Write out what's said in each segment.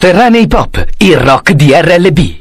Sotterranei Pop, il rock di RLB.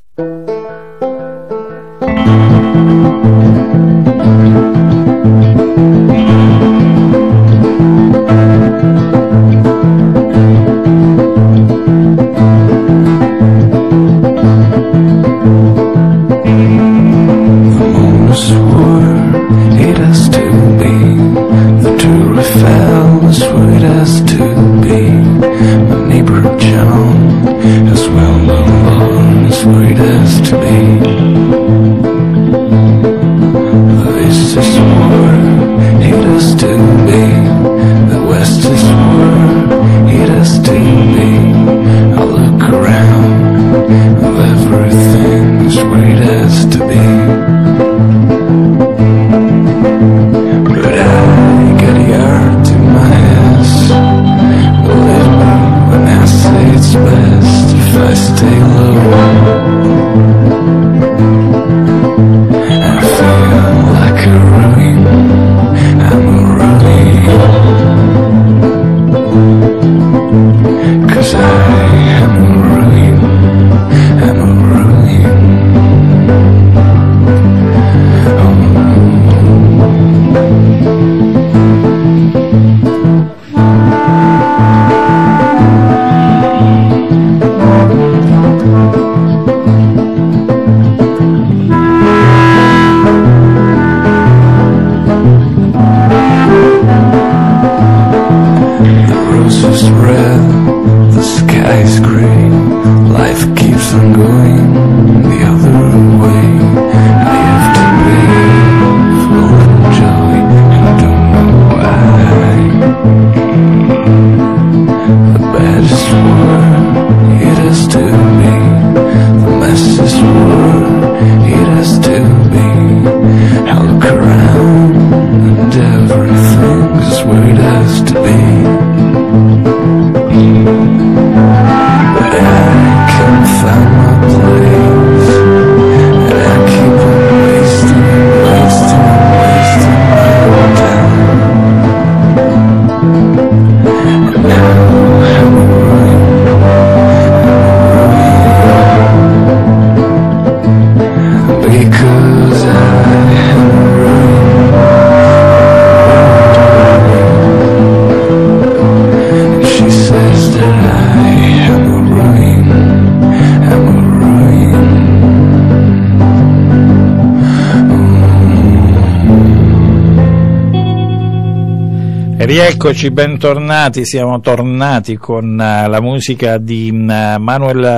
Rieccoci, bentornati, siamo tornati con la musica di Manuel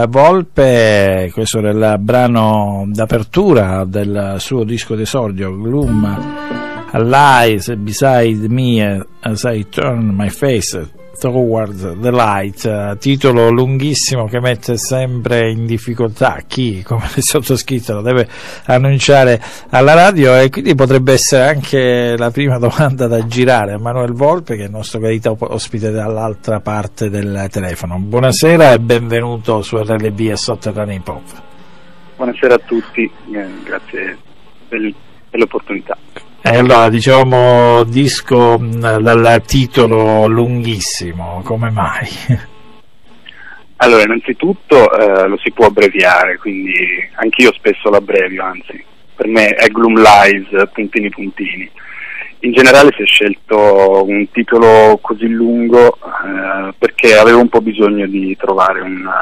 Volpe. Questo era il brano d'apertura del suo disco d'esordio, Gloom Lies Beside Me As I Turn My Face Towards the Light, titolo lunghissimo che mette sempre in difficoltà chi, come il sottoscritto, lo deve annunciare alla radio, e quindi potrebbe essere anche la prima domanda da girare a Manuel Volpe, che è il nostro gradito ospite dall'altra parte del telefono. Buonasera e benvenuto su RLB e Sotterranei Pop. Buonasera a tutti, grazie dell'opportunità. Allora, dicevamo disco dal titolo lunghissimo, come mai? Allora, innanzitutto lo si può abbreviare, quindi anch'io spesso l'abbrevio, anzi, per me è Gloom Lies, puntini puntini. In generale si è scelto un titolo così lungo perché avevo un po' bisogno di trovare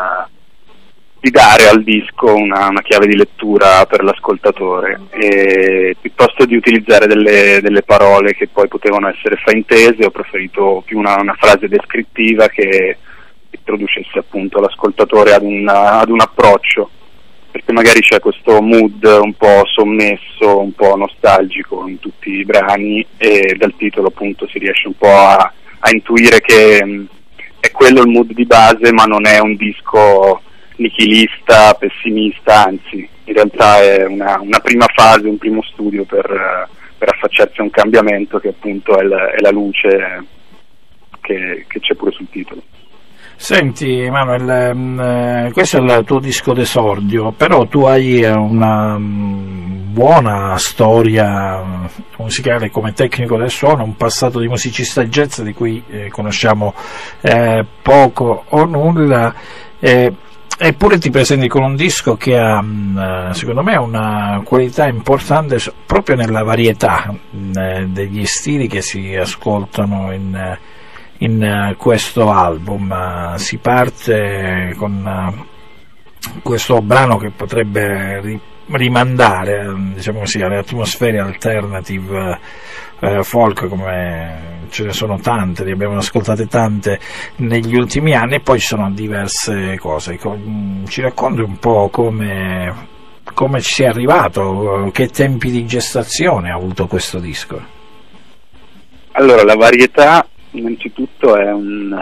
di dare al disco una chiave di lettura per l'ascoltatore, e piuttosto di utilizzare delle parole che poi potevano essere fraintese, ho preferito più una frase descrittiva che introducesse appunto l'ascoltatore ad un approccio, perché magari c'è questo mood un po' sommesso, un po' nostalgico in tutti i brani, e dal titolo appunto si riesce un po' a intuire che è quello il mood di base, ma non è un disco nichilista, pessimista, anzi in realtà è una prima fase, un primo studio per affacciarsi a un cambiamento che appunto è la luce che c'è pure sul titolo. Senti Manuel, questo è il tuo disco d'esordio, però tu hai un buona storia musicale come tecnico del suono, un passato di musicista jazz di cui conosciamo poco o nulla, eppure ti presenti con un disco che ha secondo me una qualità importante proprio nella varietà degli stili che si ascoltano in questo album. Si parte con questo brano che potrebbe rimandare, diciamo così, alle atmosfere alternative folk, come ce ne sono tante, ne abbiamo ascoltate tante negli ultimi anni, e poi ci sono diverse cose. Ci racconti un po' come ci sei arrivato, che tempi di gestazione ha avuto questo disco? Allora, la varietà innanzitutto è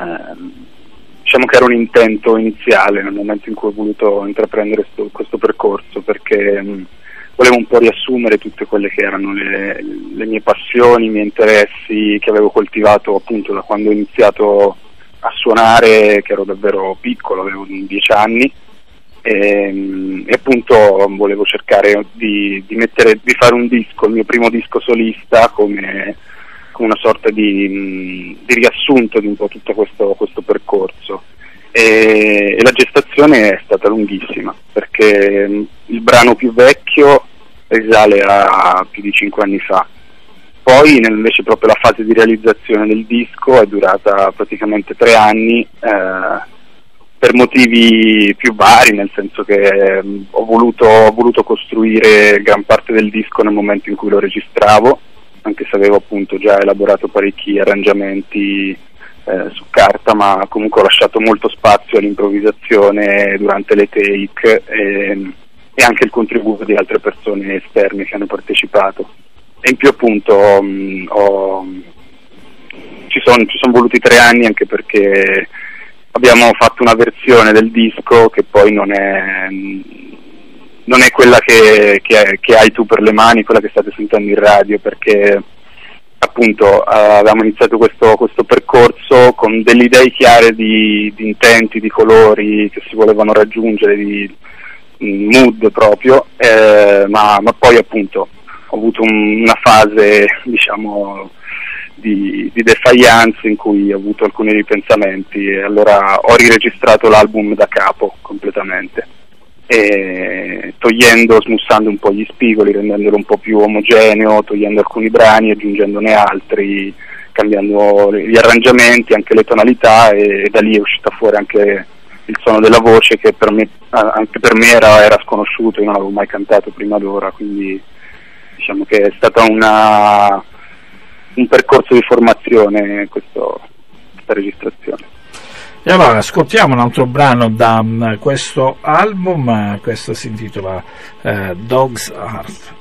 diciamo che era un intento iniziale nel momento in cui ho voluto intraprendere questo percorso, perché volevo un po' riassumere tutte quelle che erano le mie passioni, i miei interessi che avevo coltivato appunto da quando ho iniziato a suonare, che ero davvero piccolo, avevo 10 anni, e appunto volevo cercare di fare un disco, il mio primo disco solista, come una sorta di riassunto di un po' tutto questo percorso, e la gestazione è stata lunghissima, perché il brano più vecchio risale a più di 5 anni fa, poi invece proprio la fase di realizzazione del disco è durata praticamente 3 anni, per motivi più vari, nel senso che ho voluto costruire gran parte del disco nel momento in cui lo registravo, anche se avevo appunto già elaborato parecchi arrangiamenti su carta, ma comunque ho lasciato molto spazio all'improvvisazione durante le take, e anche il contributo di altre persone esterne che hanno partecipato. E in più appunto ci sono voluti 3 anni, anche perché abbiamo fatto una versione del disco che poi non è quella che hai tu per le mani, quella che state sentendo in radio, perché appunto avevamo iniziato questo percorso con delle idee chiare di intenti, di colori che si volevano raggiungere, di mood proprio, ma poi appunto ho avuto una fase, diciamo, di defiance in cui ho avuto alcuni ripensamenti, e allora ho riregistrato l'album da capo completamente, e smussando un po' gli spigoli, rendendolo un po' più omogeneo, togliendo alcuni brani, aggiungendone altri, cambiando gli arrangiamenti, anche le tonalità, e da lì è uscita fuori anche il suono della voce, che anche per me era sconosciuto, io non avevo mai cantato prima d'ora, quindi diciamo che è stata un percorso di formazione questa registrazione. E allora ascoltiamo un altro brano da questo album, questo si intitola Dog's Heart.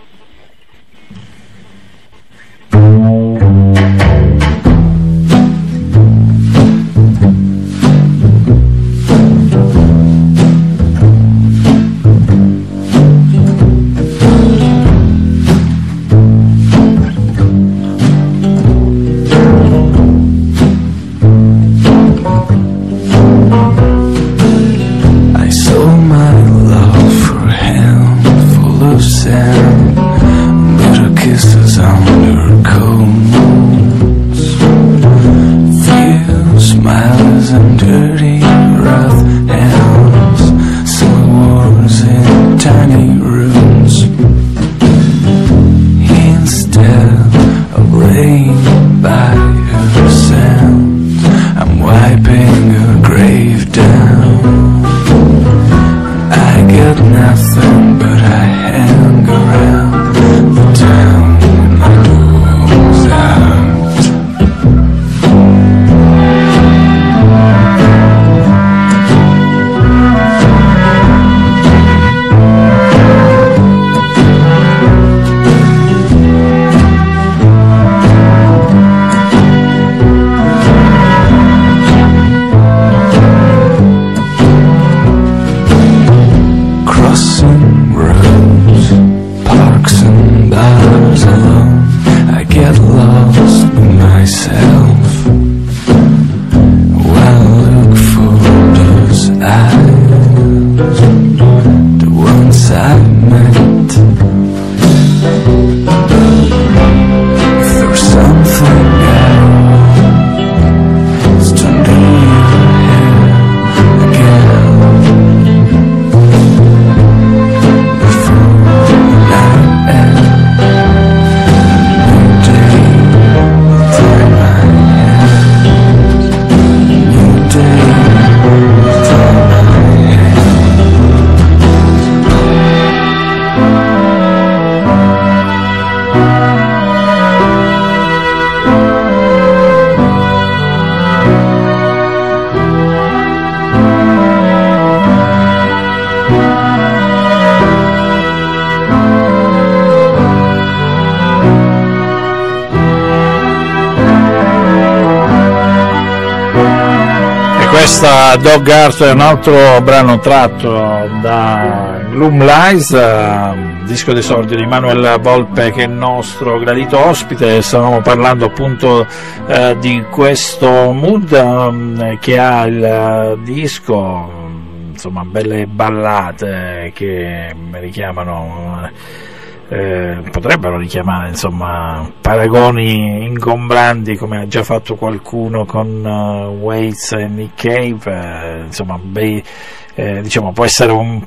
questa Dog Heart è un altro brano tratto da Gloom Lies, disco d'esordio di Manuel Volpe, che è il nostro gradito ospite. Stavamo parlando appunto di questo mood che ha il disco, insomma belle ballate che richiamano, potrebbero richiamare insomma paragoni ingombranti, come ha già fatto qualcuno con Waits e Nick Cave, insomma diciamo può essere un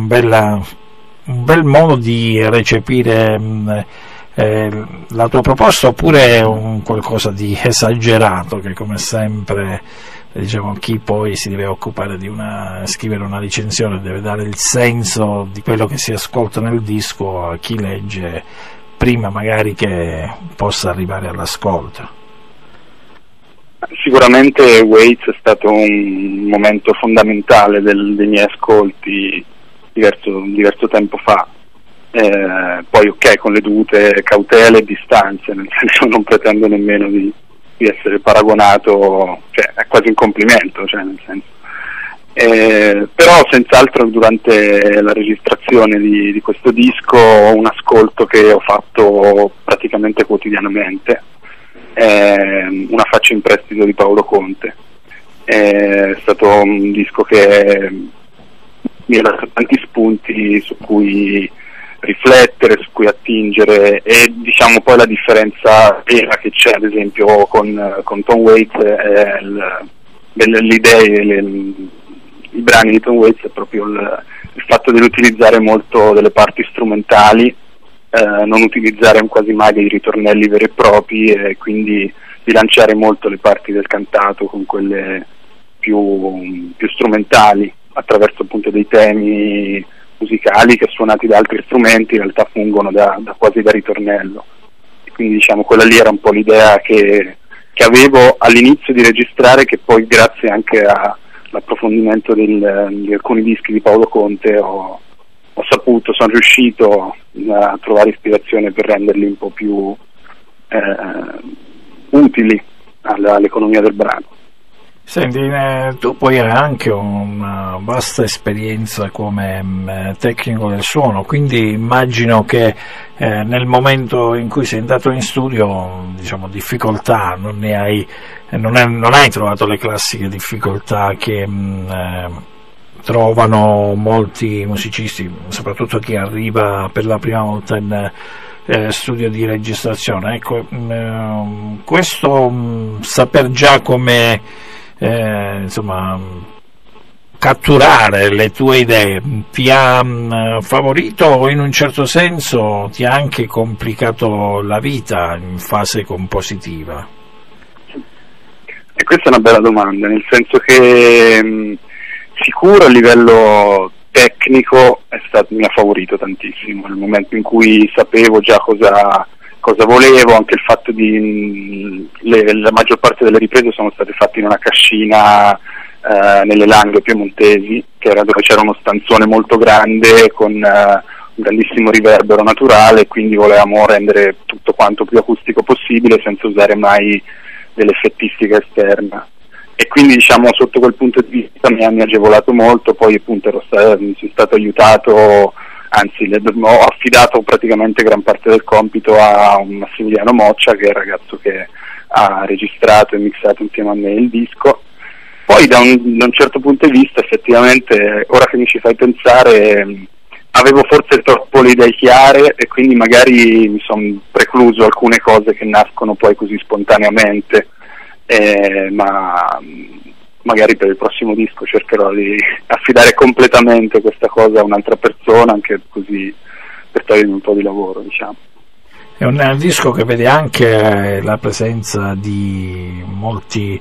bel modo di recepire la tua proposta, oppure un qualcosa di esagerato che, come sempre, diciamo, chi poi si deve occupare di scrivere una recensione deve dare il senso di quello che si ascolta nel disco a chi legge prima magari che possa arrivare all'ascolto. Sicuramente Waits è stato un momento fondamentale dei miei ascolti diverso tempo fa. Poi ok, con le dovute cautele e distanze, nel senso non pretendo nemmeno di essere paragonato, cioè è quasi un complimento, cioè nel senso. Però senz'altro durante la registrazione di questo disco un ascolto che ho fatto praticamente quotidianamente, Una faccia in prestito di Paolo Conte. È stato un disco che mi ha dato tanti spunti su cui riflettere, su cui attingere, e diciamo poi la differenza vera che c'è ad esempio con Tom Waits è le idee, i brani di Tom Waits è proprio il fatto di utilizzare molto delle parti strumentali, non utilizzare quasi mai dei ritornelli veri e propri, e quindi bilanciare molto le parti del cantato con quelle più strumentali, attraverso appunto dei temi musicali che suonati da altri strumenti in realtà fungono quasi da ritornello. E quindi diciamo quella lì era un po' l'idea che avevo all'inizio di registrare, che poi grazie anche all'approfondimento di alcuni dischi di Paolo Conte sono riuscito a trovare ispirazione per renderli un po' più utili all'economia del brano. Senti, tu poi hai anche una vasta esperienza come tecnico del suono, quindi immagino che nel momento in cui sei entrato in studio, diciamo, difficoltà non hai trovato le classiche difficoltà che trovano molti musicisti, soprattutto chi arriva per la prima volta in studio di registrazione. Ecco, questo saper già come insomma catturare le tue idee ti ha favorito, o in un certo senso ti ha anche complicato la vita in fase compositiva? E questa è una bella domanda, nel senso che sicuro a livello tecnico mi ha favorito tantissimo nel momento in cui sapevo già cosa volevo. Anche il fatto la maggior parte delle riprese sono state fatte in una cascina nelle Langhe piemontesi, dove c'era uno stanzone molto grande con un grandissimo riverbero naturale, quindi volevamo rendere tutto quanto più acustico possibile senza usare mai dell'effettistica esterna, e quindi diciamo sotto quel punto di vista mi ha agevolato molto. Poi appunto sono stato aiutato, anzi ho affidato praticamente gran parte del compito a un Massimiliano Moccia, che è il ragazzo che ha registrato e mixato insieme a me il disco. Poi da un certo punto di vista effettivamente, ora che mi ci fai pensare, avevo forse troppo le idee chiare e quindi magari mi sono precluso alcune cose che nascono poi così spontaneamente, ma magari per il prossimo disco cercherò di affidare completamente questa cosa a un'altra persona, anche così per togliermi un po' di lavoro, diciamo. È un disco che vede anche la presenza di molti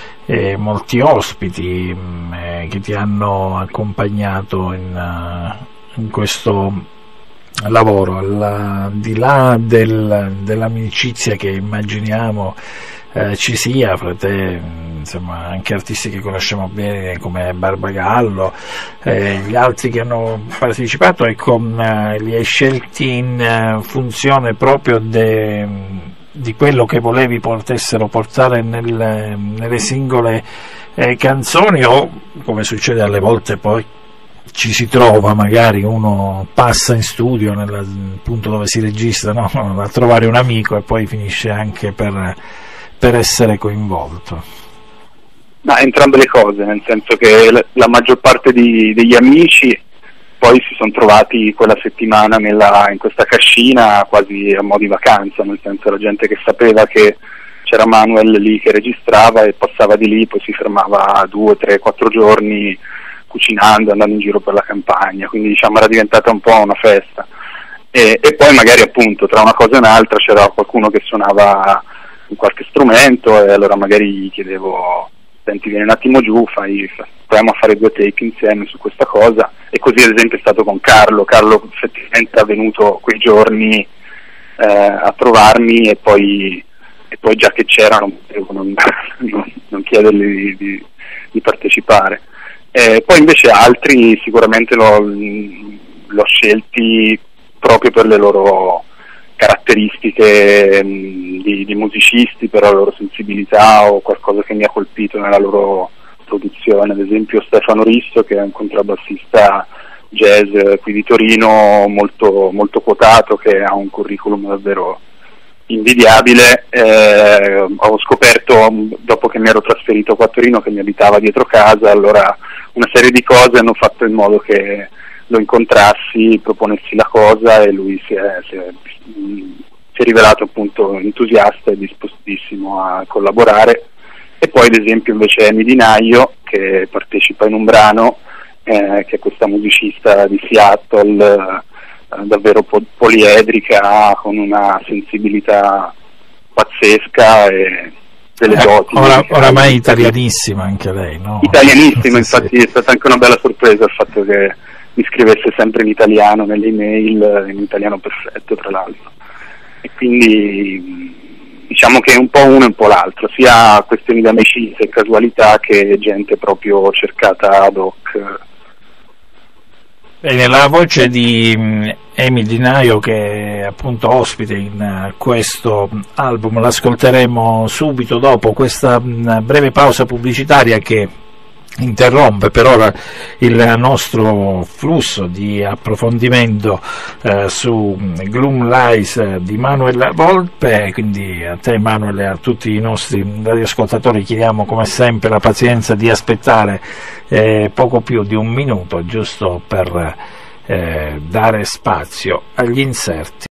ospiti che ti hanno accompagnato in questo lavoro, al di là dell'amicizia che immaginiamo ci sia fra te, insomma, anche artisti che conosciamo bene come Barbagallo, gli altri che hanno partecipato, e li hai scelti in funzione proprio di quello che volevi potessero portare nelle singole canzoni, o come succede alle volte poi ci si trova, magari uno passa in studio nel punto dove si registra, no? A trovare un amico e poi finisce anche per essere coinvolto. Ma entrambe le cose, nel senso che la maggior parte degli amici poi si sono trovati quella settimana in questa cascina quasi a mo' di vacanza, nel senso la gente che sapeva che c'era Manuel lì che registrava e passava di lì, poi si fermava 2, 3, 4 giorni cucinando, andando in giro per la campagna, quindi diciamo era diventata un po' una festa. E poi magari appunto tra una cosa e un'altra c'era qualcuno che suonava in qualche strumento e allora magari gli chiedevo: senti, vieni un attimo giù, proviamo a fare 2 take insieme su questa cosa. E così ad esempio è stato con Carlo effettivamente è venuto quei giorni a trovarmi e poi già che c'era non chiedergli di partecipare. Poi invece altri sicuramente l'ho scelti proprio per le loro caratteristiche di musicisti, per la loro sensibilità o qualcosa che mi ha colpito nella loro produzione. Ad esempio Stefano Risto, che è un contrabbassista jazz qui di Torino, molto, molto quotato, che ha un curriculum davvero invidiabile. Ho scoperto dopo che mi ero trasferito qua a Torino che mi abitava dietro casa, allora una serie di cose hanno fatto in modo che lo incontrassi, proponessi la cosa e lui si è rivelato appunto entusiasta e dispostissimo a collaborare. E poi ad esempio invece Amy Di Naio, che partecipa in un brano, che è questa musicista di Seattle, davvero poliedrica, con una sensibilità pazzesca e delle doti. Oramai italianissima anche lei, no? Italianissima, infatti sì. È stata anche una bella sorpresa il fatto che mi scrivesse sempre in italiano nelle email, in italiano perfetto tra l'altro. E quindi diciamo che è un po' uno e un po' l'altro, sia questioni di amicizia e casualità che gente proprio cercata ad hoc. Bene, la voce di Amy Di Naio, che è appunto ospite in questo album, l'ascolteremo subito dopo questa breve pausa pubblicitaria che interrompe per ora il nostro flusso di approfondimento su Gloom Lies di Manuel Volpe. Quindi a te, Manuel, e a tutti i nostri radioascoltatori chiediamo come sempre la pazienza di aspettare poco più di un minuto, giusto per dare spazio agli inserti